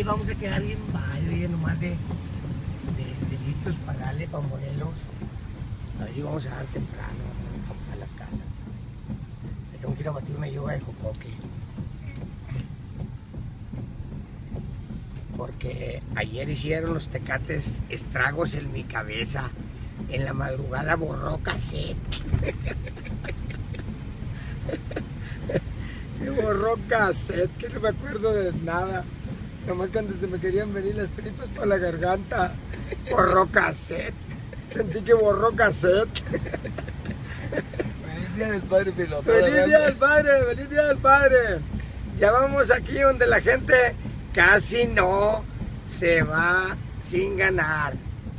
ahí vamos a quedar bien padre, nomás de listos para darle para Morelos. A ver si vamos a dar temprano a las casas. Me tengo que ir a batir una yoga de jocoque. Porque ayer hicieron los tecates estragos en mi cabeza. En la madrugada borró cassette. Y borró cassette, que no me acuerdo de nada. Nomás cuando se me querían venir las tripas para la garganta. Borró cassette. Sentí que borró cassette. Feliz Día del Padre, piloto. Feliz Día del Padre, feliz Día del Padre. Ya vamos aquí donde la gente casi no se va sin ganar.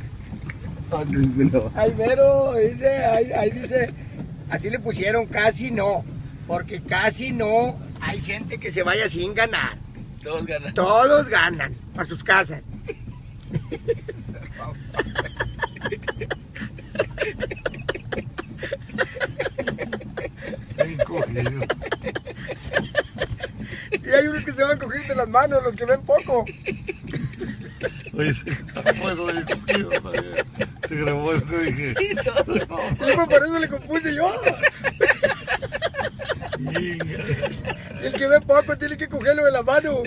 Ay, mero, dice, ahí dice, así le pusieron, casi no, porque casi no hay gente que se vaya sin ganar. Todos ganan. Todos ganan a sus casas. Y hay unos que se van cogiendo las manos, los que ven poco. Oye, se grabó eso de cogido también. Se grabó eso que dije. Sí, pues por eso le compuse yo. Y el que ve poco tiene que cogerlo de la mano.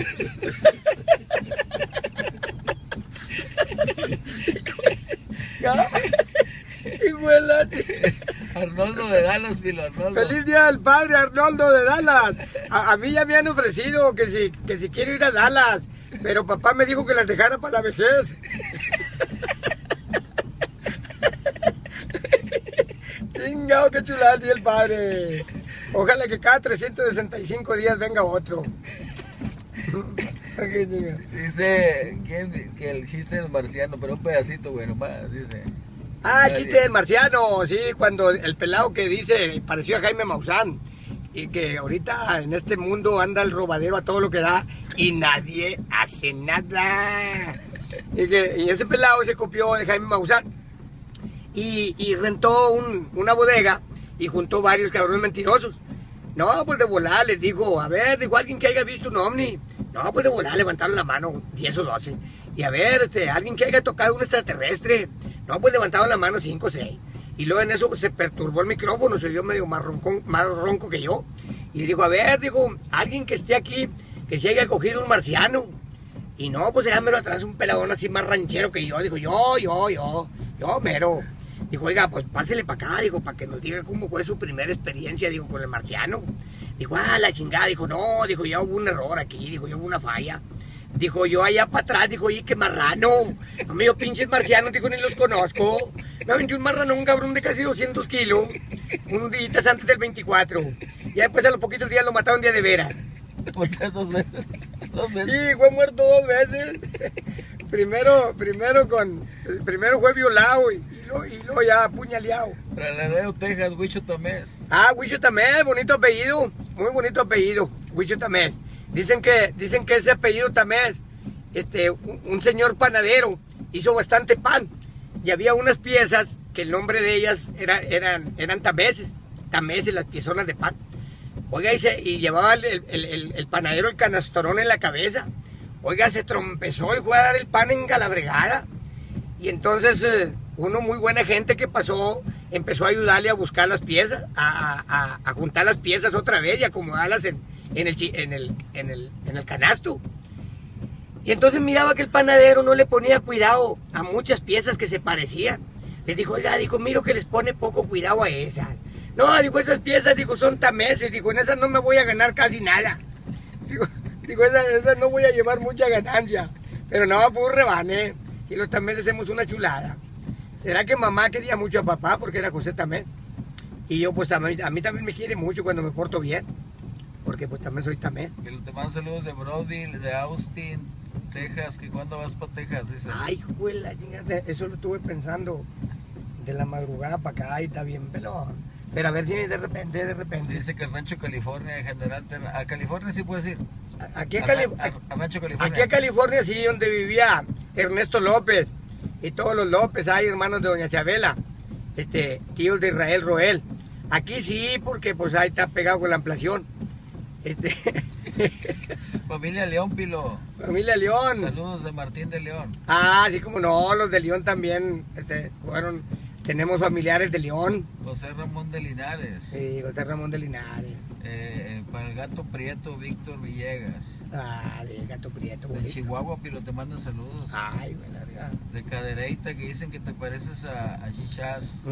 ¿Ya? Igual. Arnoldo de Dallas, Filo, Arnoldo. Feliz Día del Padre, Arnoldo de Dallas. A mí ya me han ofrecido que si quiero ir a Dallas, pero papá me dijo que las dejara para la vejez. Chingao, qué chulada el Día del Padre. Ojalá que cada 365 días venga otro. Dice ¿quién? Que el chiste del marciano, pero un pedacito, güey, nomás, dice. Ah, el chiste del marciano, sí, cuando el pelado que dice, pareció a Jaime Maussan, y que ahorita en este mundo anda el robadero a todo lo que da y nadie hace nada. Y ese pelado se copió de Jaime Maussan y rentó una bodega y juntó varios cabrones mentirosos. No, pues de volar les dijo, a ver, dijo alguien que haya visto un ovni. No, pues de volar levantaron la mano 10 o 12. Y a ver, alguien que haya tocado un extraterrestre. No, pues levantaron la mano 5 o 6. Y luego en eso se perturbó el micrófono, se dio medio más ronco que yo. Y dijo, a ver, dijo, alguien que esté aquí, que se haya cogido un marciano. Y no, pues déjamelo atrás un peladón así más ranchero que yo. Dijo, yo, mero. Dijo, oiga, pues pásele para acá, dijo, para que nos diga cómo fue su primera experiencia, dijo, con el marciano. Dijo, la chingada, dijo, no, dijo, ya hubo un error aquí, dijo, ya hubo una falla. Dijo, yo allá para atrás, dijo, oye, qué marrano. No me dio pinches marcianos, dijo, ni los conozco. Me aventé un marrano, un cabrón de casi 200 kilos, unos días antes del 24. Y después a los poquitos días lo mataron día de veras. Dos veces. Sí, fue muerto 2 veces. Primero fue violado y luego ya apuñaleado. Para Laredo, Texas, Huicho Tamés. Ah, Huicho Tamés, bonito apellido, muy bonito apellido, Huicho Tamés. Dicen que ese apellido Tamés, un señor panadero hizo bastante pan y había unas piezas que el nombre de ellas eran tameses, las piezonas de pan. Oiga, y llevaba el panadero el canastorón en la cabeza. Oiga, se trompezó y fue a dar el pan en Galabregada. Y entonces uno muy buena gente que pasó, empezó a ayudarle a buscar las piezas, a juntar las piezas otra vez y acomodarlas en el canasto. Y entonces miraba que el panadero no le ponía cuidado a muchas piezas que se parecían. Le dijo, oiga, dijo, miro que les pone poco cuidado a esas. No, dijo, esas piezas, dijo, son tameses, dijo, en esas no me voy a ganar casi nada. Digo, esas no voy a llevar mucha ganancia. Pero no, pues rebane. Si los tameses hacemos una chulada. ¿Será que mamá quería mucho a papá porque era José Tamés? Y yo, pues a mí también me quiere mucho cuando me porto bien. Porque pues también soy Tamés. Que te mando saludos de Brownsville, de Austin, Texas. Que ¿cuándo vas para Texas? Dice. Ay, juela, chingada, eso lo estuve pensando. De la madrugada para acá y está bien pelón. Pero a ver si de repente. Dice que el Rancho California en general. A California sí puedes ir. Aquí a Rancho California. Aquí a California sí, donde vivía Ernesto López. Y todos los López, hay hermanos de doña Chabela. Tíos de Israel Roel. Aquí sí, porque pues ahí está pegado con la inflación. Para familia León, Pilo. Familia León. Saludos de Martín de León. Ah, sí, como no, los de León también, fueron, tenemos familiares de León. José Ramón de Linares. Sí, José Ramón de Linares. Para el Gato Prieto, Víctor Villegas. Ah, del Gato Prieto, De bonito. Chihuahua, Pilo, te mandan saludos. Ay, güey, larga. De Cadereyta, que dicen que te pareces a Chichás.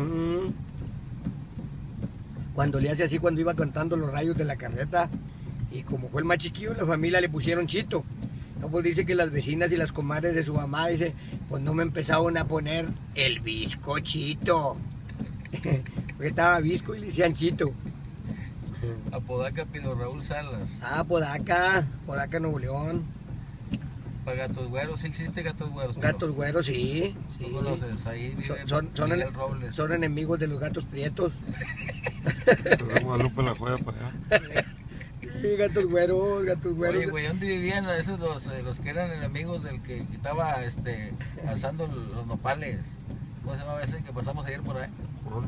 Cuando le hace así, cuando iba cantando los rayos de la carreta, y como fue el más chiquillo, la familia le pusieron Chito. No, pues dice que las vecinas y las comadres de su mamá, dice, pues no me empezaron a poner el bizcochito. Porque estaba visco y le decían Chito. Apodaca, Pilo, Raúl Salas. Ah, Podaca, Nuevo León. Para Gatos Güeros, ¿sí existe Gatos Güeros, Pilo? Gatos güeros, sí. ¿Tú sí. conoces? Ahí vive Son Miguel Robles. son enemigos de los gatos prietos. Entonces Guadalupe la joya para allá. Sí, gatos güeros, gatos güeros. Oye, güey, ¿dónde vivían esos los que eran enemigos del que estaba asando los nopales? ¿Cómo se llamaba ese que pasamos ayer por ahí?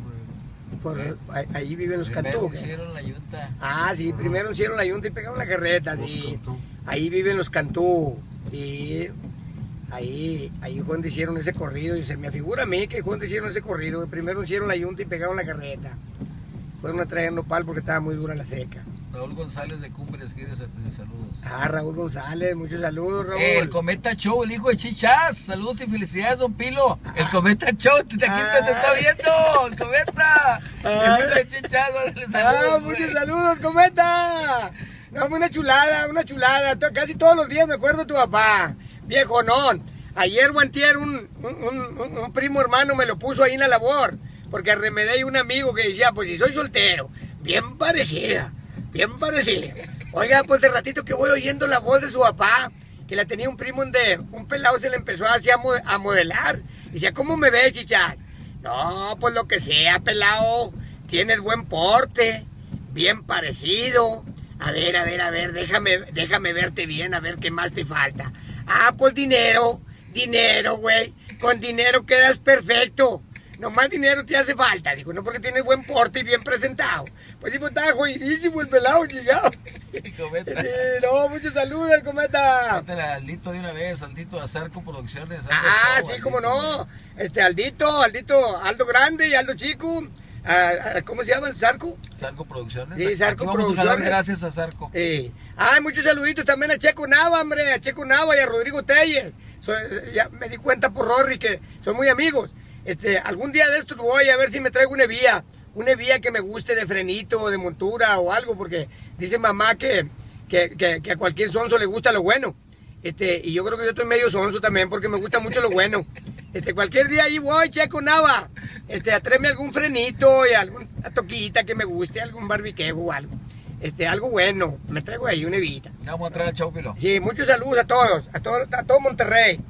Ahí viven los Primero cantú. ¿Qué? hicieron la yunta. Ah, sí, primero hicieron la yunta y pegaron la carreta, sí. Ahí viven los cantú. Sí. Ahí fue donde hicieron ese corrido. Y se me figura a mí que fue donde hicieron ese corrido. Primero hicieron la yunta y pegaron la carreta. Fueron a traer nopal porque estaba muy dura la seca. Raúl González de Cumbres quiere saludos. Ah, Raúl González, muchos saludos, Raúl. El Cometa Show, el hijo de Chichás. Saludos y felicidades, don Pilo. El Cometa Show, aquí te está viendo. El Cometa. El hijo de Chichás, órale, saludos, Muchos güey. saludos, Cometa. No, una chulada, una chulada. Casi todos los días me acuerdo de tu papá. Viejonón. Ayer o antier un primo hermano me lo puso ahí en la labor. Porque arremedé a un amigo que decía, pues si soy soltero, bien parecida. Oiga, pues de ratito que voy oyendo la voz de su papá, que la tenía un primo donde un pelado se le empezó así a modelar. Decía, ¿cómo me ves, Chichas? No, pues lo que sea, pelado. Tienes buen porte, bien parecido. A ver, déjame verte bien, a ver qué más te falta. Ah, pues dinero, güey. Con dinero quedas perfecto. Nomás dinero te hace falta, dijo, no porque tienes buen porte y bien presentado. Pues sí, pues estaba jodidísimo el pelado, chingado. Cometa. No, muchos saludos al Cometa. Métele a Aldito de una vez, Aldito de Azarco Producciones. Ah, Aldo sí, Show, cómo Aldito, no. Aldo Grande y Aldo Chico. ¿Cómo se llama el Zarco? Zarco Producciones. Sí, Zarco Aquí vamos a jalar Producciones. gracias a Zarco. Muchos saluditos también a Checo Nava, hombre, a Checo Nava y a Rodrigo Telles. Ya me di cuenta por Rory que son muy amigos. Algún día de estos voy a ver si me traigo una vía que me guste de frenito o de montura o algo, porque dice mamá que a cualquier sonso le gusta lo bueno. Y yo creo que yo estoy medio sonso también porque me gusta mucho lo bueno. Cualquier día ahí voy, Checo Nava, a traerme algún frenito y alguna toquita que me guste, algún barbiqueo o algo. Algo bueno, me traigo ahí una evita. Vamos a traer al show, Pilo. Sí, muchos saludos a todo Monterrey.